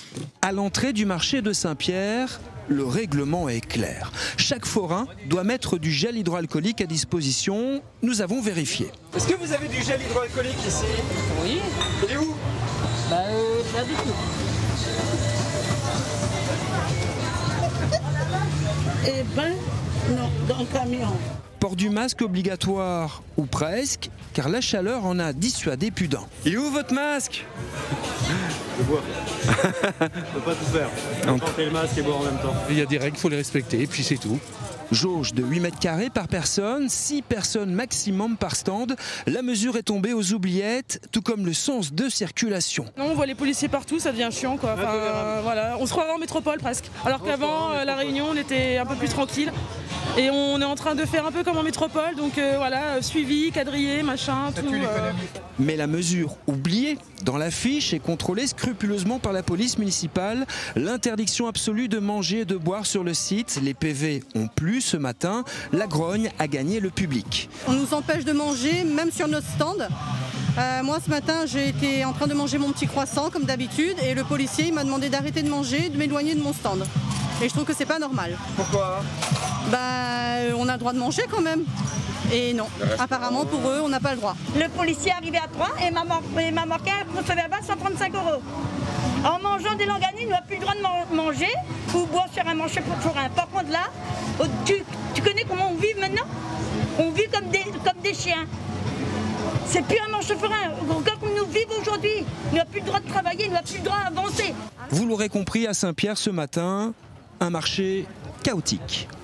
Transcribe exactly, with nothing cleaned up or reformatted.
À l'entrée du marché de Saint-Pierre, le règlement est clair. Chaque forain doit mettre du gel hydroalcoolique à disposition. Nous avons vérifié. Est-ce que vous avez du gel hydroalcoolique ici? Oui. Il est où? Bah, euh, là du tout. Eh ben, non, dans le camion. Port du masque obligatoire, ou presque, car la chaleur en a dissuadé plus d'un. Il est où votre masque? Je bois. Je peux pas tout faire. On peut porter le masque et boire en même temps. Il y a des règles, il faut les respecter, et puis c'est tout. Jauge de huit mètres carrés par personne, six personnes maximum par stand. La mesure est tombée aux oubliettes, tout comme le sens de circulation. Non, on voit les policiers partout, ça devient chiant quoi. Enfin, euh, voilà. On se croirait en métropole presque. Alors qu'avant, euh, la Réunion, on était un peu plus tranquille. Et on est en train de faire un peu comme en métropole, donc euh, voilà, euh, suivi, quadrillé, machin, tout. Euh... Mais la mesure oubliée dans l'affiche est contrôlée scrupuleusement par la police municipale. L'interdiction absolue de manger et de boire sur le site. Les P V ont plu ce matin. La grogne a gagné le public. On nous empêche de manger, même sur notre stand. Euh, moi, ce matin, j'ai été en train de manger mon petit croissant, comme d'habitude, et le policier il m'a demandé d'arrêter de manger, de m'éloigner de mon stand. Et je trouve que c'est pas normal. Pourquoi? Bah, on a le droit de manger quand même. Et non, apparemment pour eux, on n'a pas le droit. Le policier est arrivé à trois et m'a marqué un procès verbal cent trente-cinq euros. En mangeant des langanies, il n'a plus le droit de manger ou boire sur un manche pour forain. Par contre là, tu, tu connais comment on vit maintenant? On vit comme des, comme des chiens. C'est plus un manche forain. Quand nous vivons aujourd'hui, il n'a plus le droit de travailler, il n'a plus le droit d'avancer. Vous l'aurez compris, à Saint-Pierre ce matin, un marché chaotique.